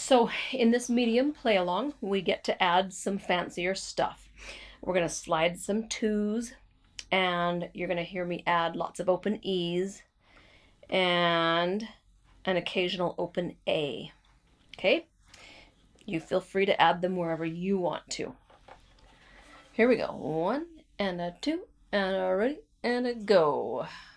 So in this medium play along, we get to add some fancier stuff. We're going to slide some twos, and you're going to hear me add lots of open E's and an occasional open A. Okay? You feel free to add them wherever you want to. Here we go. 1 and a 2 and a ready and a go.